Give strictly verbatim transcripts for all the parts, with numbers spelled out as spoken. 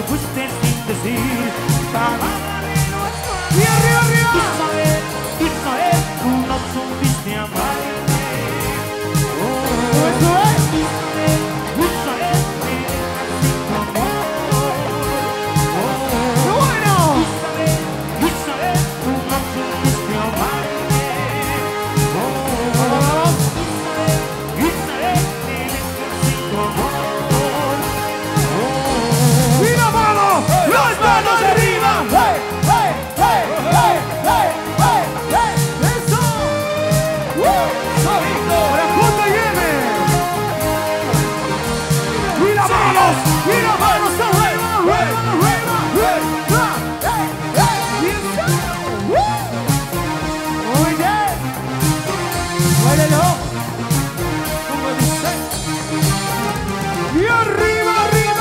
fuiste sin decir palabra de no estar. Y arriba, arriba. Isabel, Isabel, tú no supiste amarme. Oh, Eso es. Isabel, Isabel, me dejas sin tu amor. ¡Qué bueno! Isabel, Isabel, tú no supiste amarme. Oh, Isabel, Isabel, me dejas sin tu amor. ¡Y la mano! ¡Las manos arriba! ¡Hey, hey, hey, hey, hey, hey, hey! ¡Eso! ¡Uh! ¡Solito! ¡Para J M! ¡Y las manos! ¡Y las manos arriba! ¡Arriba, arriba! ¡Hey, hey, hey! ¡Y eso! ¡Uh! ¡Muy bien! ¡Muérelo! ¿Cómo dice? ¡Y arriba, arriba!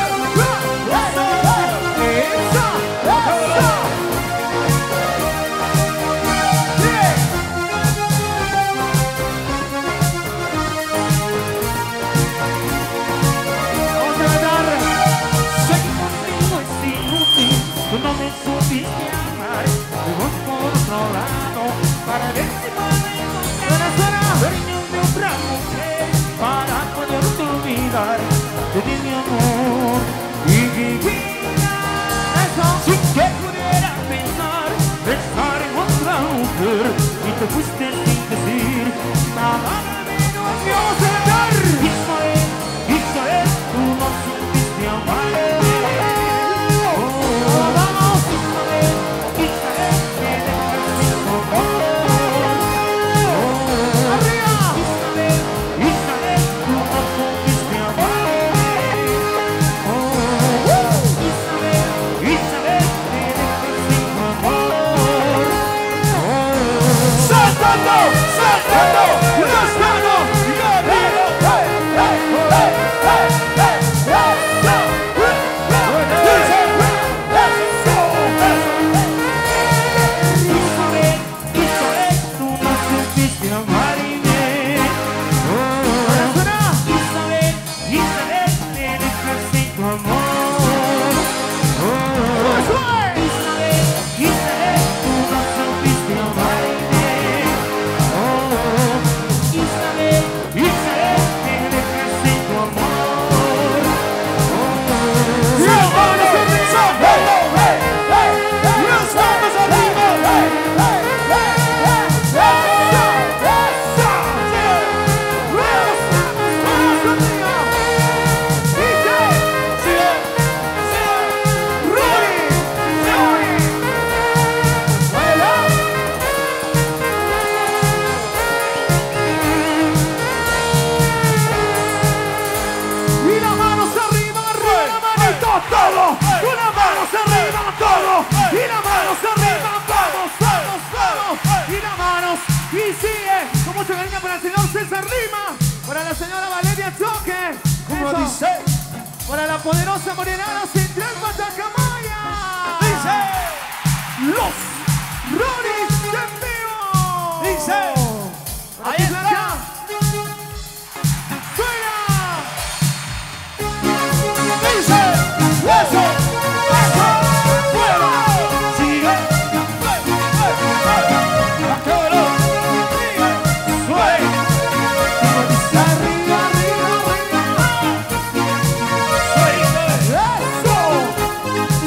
Tú no me supiste amar, me voy por otro lado para ver si puedo encontrar dueño de otra mujer para poderte olvidar. Te di mi amor y vivía sin que pudiera pensar, pensar en otra mujer y te fuiste sin decir nada menos. ¡Vamos a cantar! Isabel, Isabel, tú no supiste amar. Para la poderosa Morenada Central Patacamaya. Dice los Roris en vivo. Dice ahí está. Suena. Dice eso, eso, fuera. Sigue. Arriba, arriba, arriba.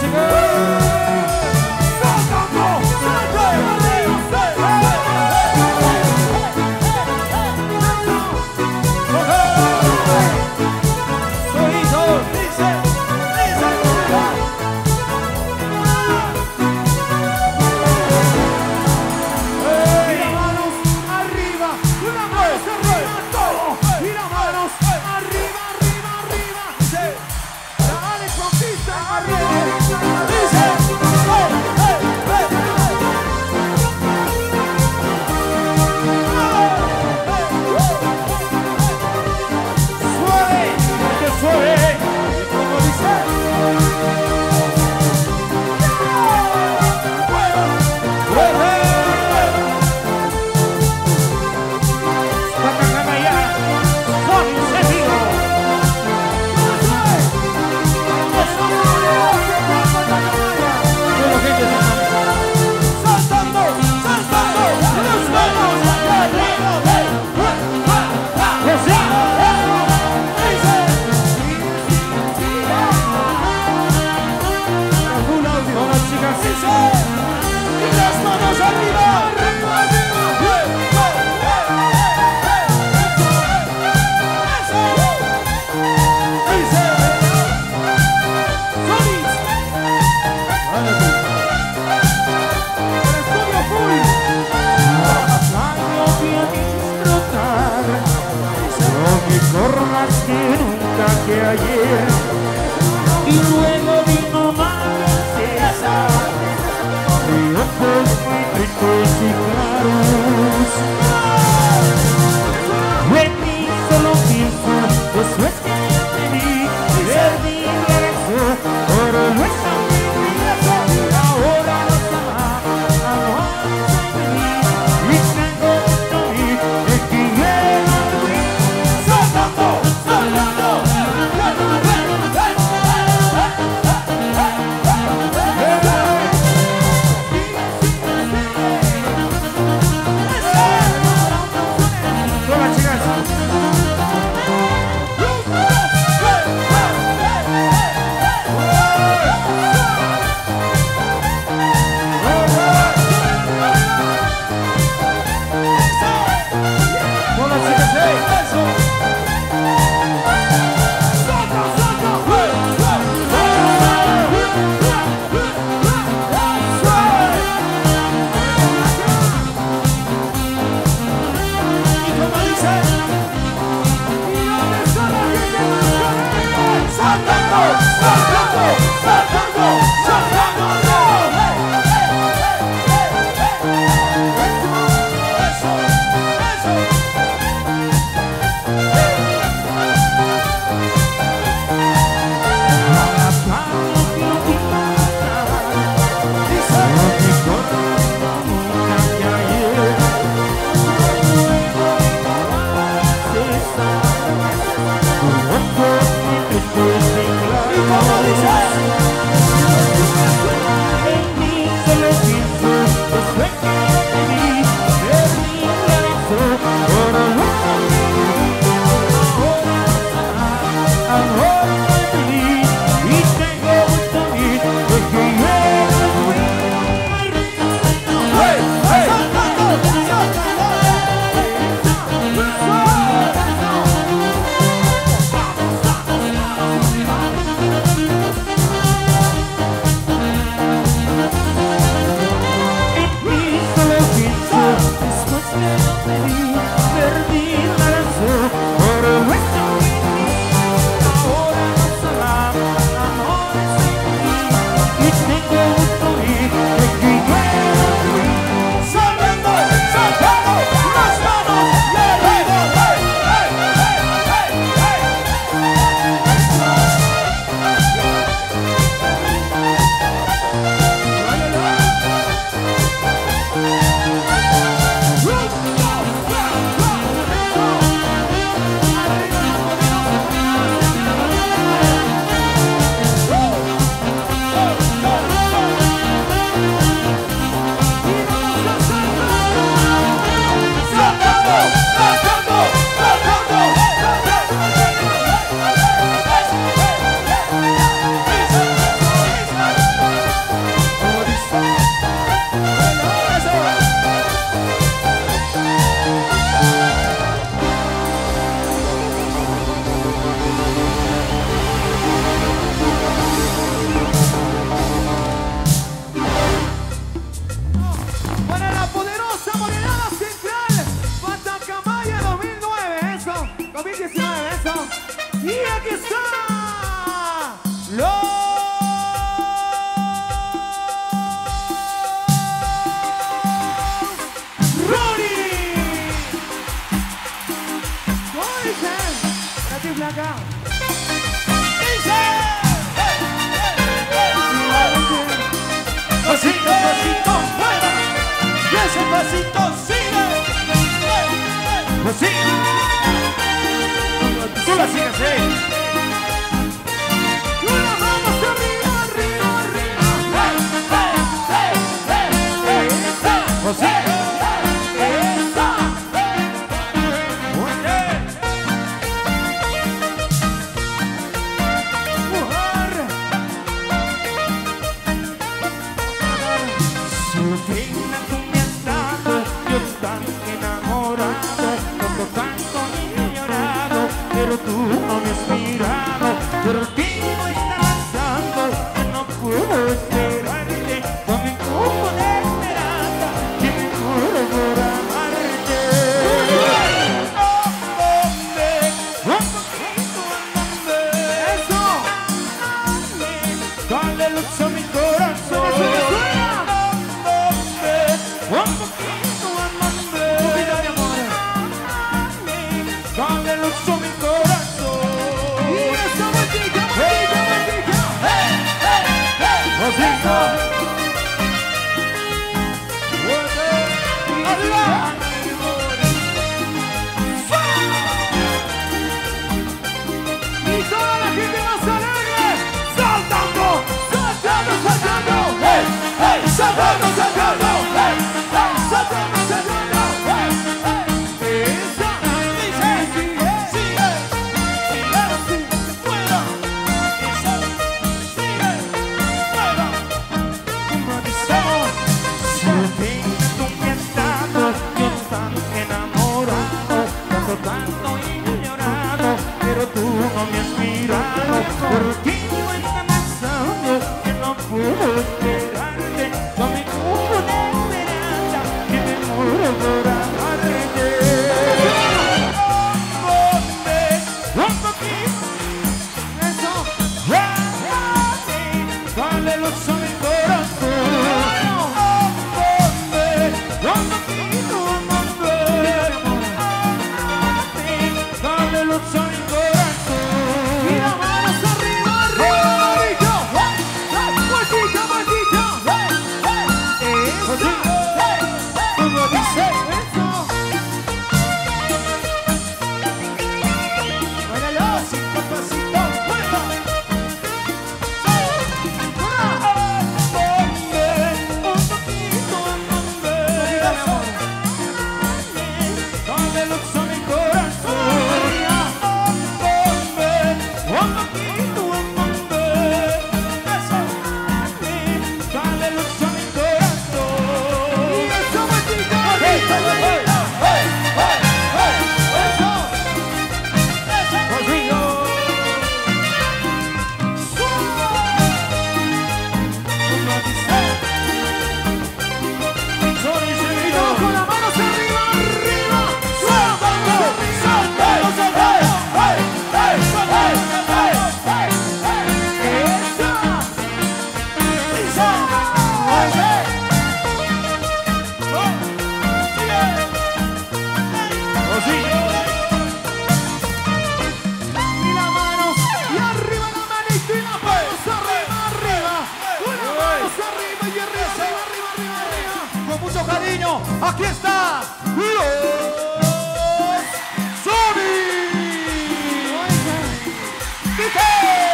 Que ayer y luego vino Mancesa y ojos muy ricos y claros. En mí solo pienso, después que te vi, perdí el regreso, pero no es a mi vida, ahora los amamos, amamos a mí, y tengo que oír de que llega a mí, saltando, saltando. lucha mi corazón. Dale luz a mi corazón. Y las manos arriba, arriba, arriba. Vueltita, vueltita. Eso. Como dice eso. Muévelo, cinco pasitos, muévelo. Un poquito andando. Dale luz a mi corazón. Un poquito andando. Dale luz a mi corazón. Y eso, vueltita, vueltita, vueltita. Consigo. Como dice. Soy Y seguido. todos con las manos arriba, arriba. Suéltalo, suéltalo, suéltalo. Esa. Esa. Y las manos, y arriba la manito, y las manos arriba, arriba. Una manos arriba y arriba, arriba, arriba, arriba, arriba. Con mucho cariño, aquí está los Zombies. Dice.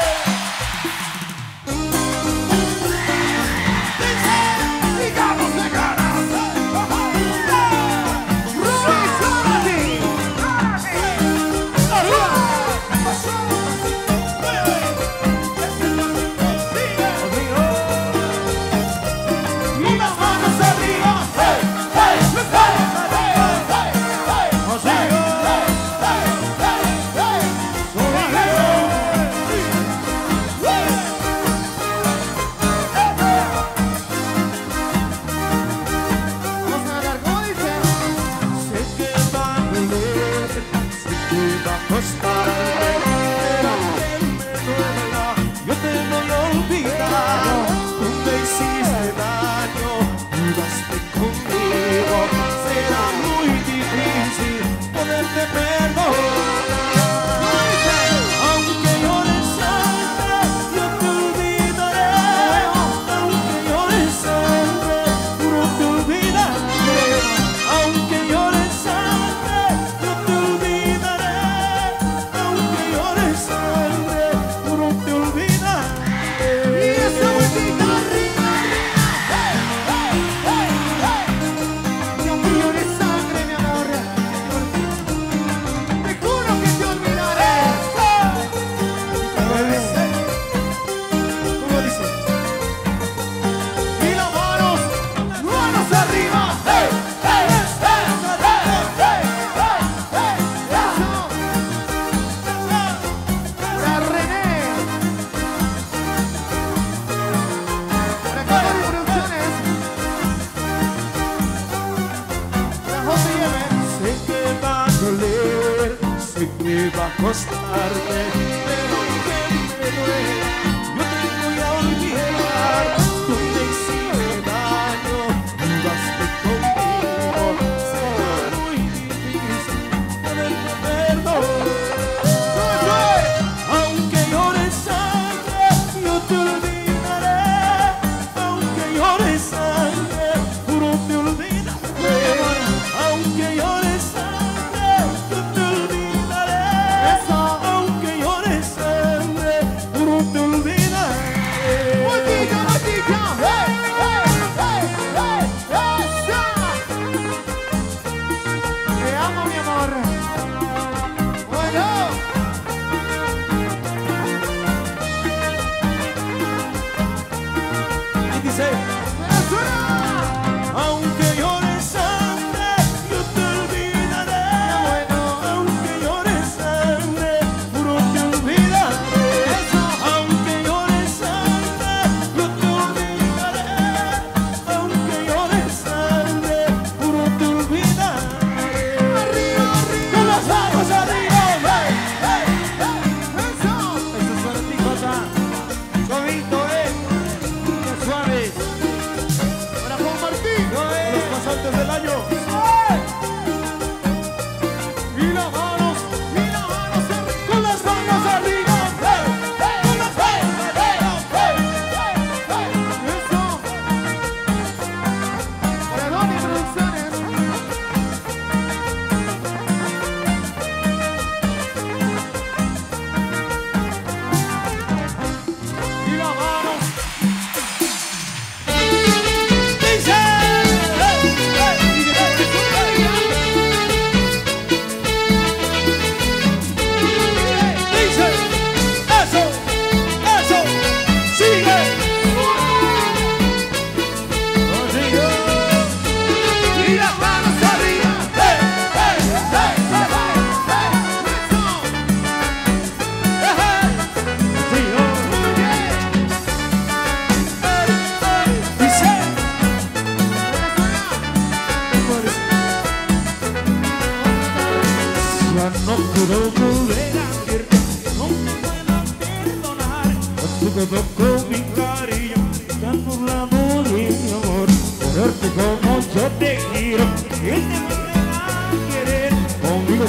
Dice, digamos de ganas. Ruby Zombies. Y las manos arriba. Hey, hey, hey, hey, hey, hey, hey, vamos a dar como dice. Sé que va a doler, sé que va a costar, pero aunque me duela, yo te voy a olvidar. Tú me hiciste daño, jugaste conmigo, será muy difícil poderte perdonar. Aunque llores sangre, yo te olvidaré. Aunque llores sangre, juro te olvidaré. Aunque llores sangre, yo te olvidaré. Aunque llores sangre, juro te olvidaré. Y esa vueltita arriba, arriba. Hey, hey, hey, hey. Y aunque llores sangre, mi amor, te juro que te olvidaré. ¿Cómo dice? ¿Cómo dice? Y las manos, manos arriba. Hey, hey, hey, hey, hey, hey, hey. Eso. Para René. Para Cori Producciones. Para José Yemen. Sé que va a doler, sé que va a costarte, pero aunque me duela, yo te voy a olvidar. Tú me hiciste daño, jugaste conmigo, será muy difícil poderte perdonar. Aunque llores sangre, yo te olvidaré. Aunque llores sangre, juro te olvidaré. Aunque llores sangre, yo te olvidaré. Eso. Aunque llores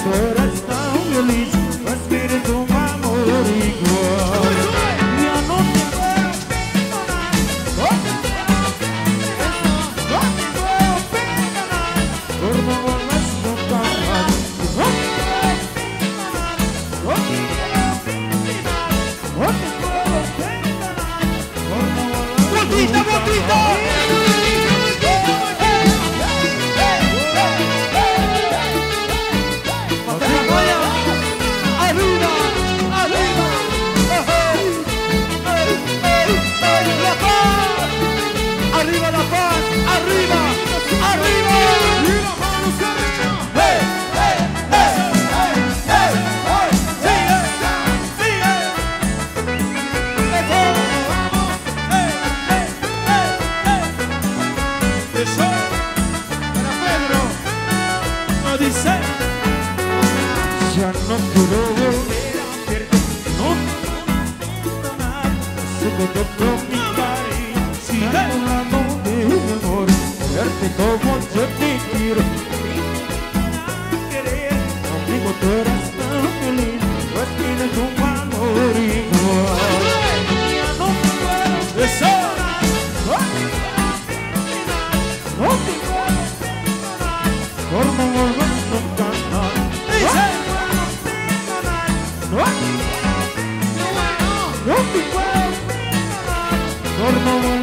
tú eres tan feliz, tu espíritu un amor igual. Ya no te puedo perdonar, no te puedo perdonar, no te puedo perdonar, por no volver nunca más. No te puedo perdonar, no te puedo perdonar, no te puedo perdonar, por no volver nunca más. Arriba la paz, arriba, arriba, y las manos arriba. Hey, hey, hey, hey, hey, hey, sigue, sigue. Eso, vamos, hey, hey, hey, hey. Eso, para Pedro, no dice. Ya no quiero volver a verte, no te puedo perdonar, sé que te prometí. Sigue hablando de mi amor, verte como yo te quiero. Querer, conmigo tú eres tan feliz, pues tienes un amor igual. Ya no te puedo perdonar, no te puedo perdonar, no te puedo perdonar, por no volver nunca más. No te puedo perdonar, no te puedo perdonar, no te puedo perdonar, por no volver.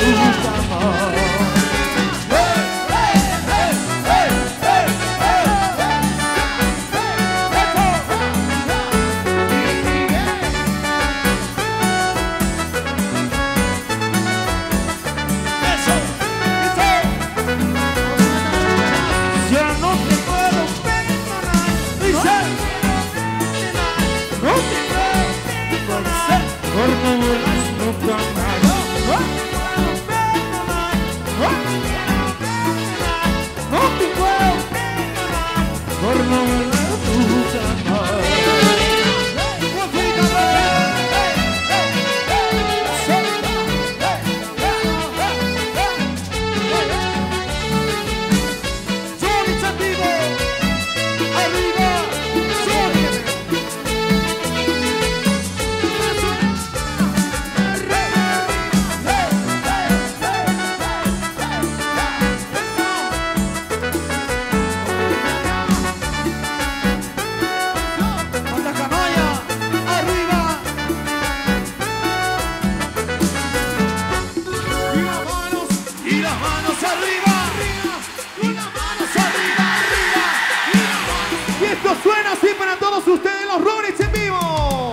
Suena así para todos ustedes, los Rockets en vivo.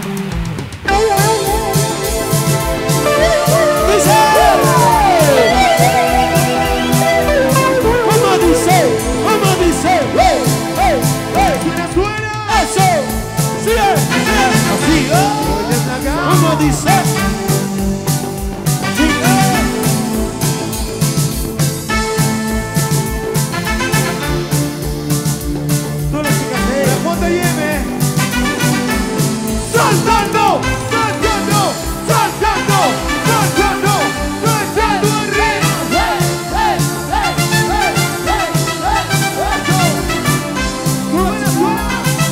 Dice, ¿cómo dice? ¿Cómo dice? Hey, hey, hey. Suena, suena. Eso. Sigue, sigue. Así, ¿eh? ¿Cómo dice? Saltando, saltando, saltando, saltando, saltando arriba. Hey, hey, hey, hey, hey, hey, suena, suena.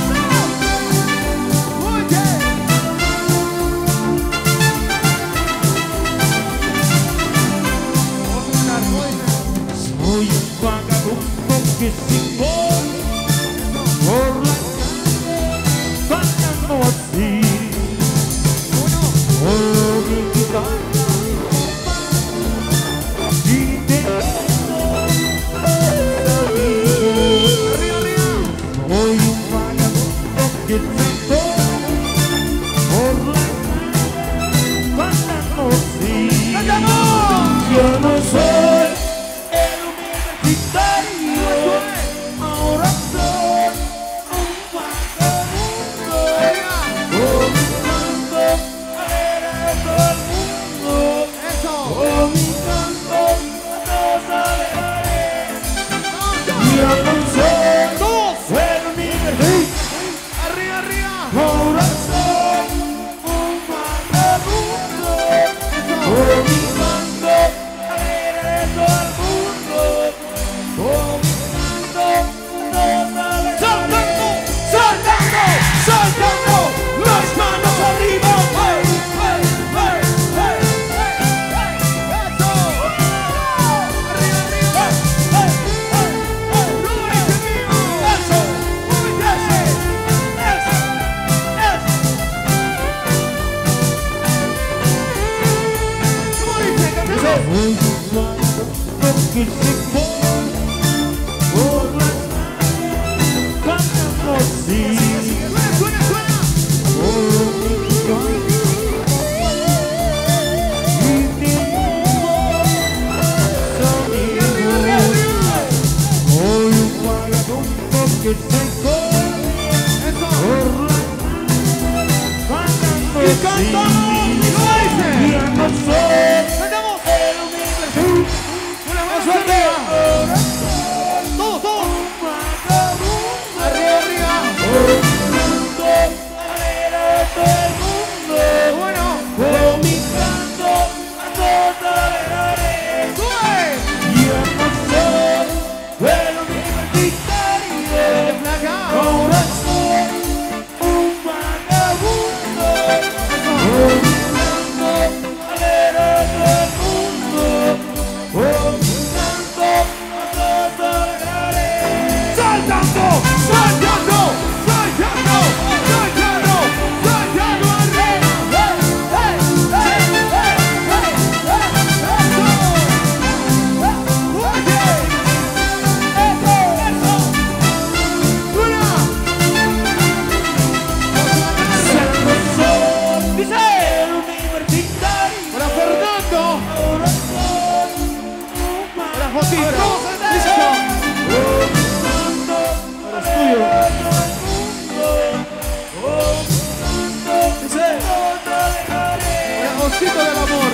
Muy bien. Soy un vagabundo que se voy por la calle, vagando así. Yo no soy el universitario que se fue por las calles cantando así. Suena, suena, suena. Y tiempo sonido. Hoy un vagabundo que se corre por las cantando Y cantamos, y lo dice. y a nosotros Cantamos. Una mano arriba. Todos, todos. Arriba, arriba. Bueno. vomitando a toda la arena. Sube. Y a nosotros el universitario Flaca. ahora soy un vagabundo vomitando a ver a todo el mundo, vomitando a toda la arena. Saltando, saltando, saltando, saltando, saltando arriba. Para Fernando. Para Josita. Listo. Para Josito del amor.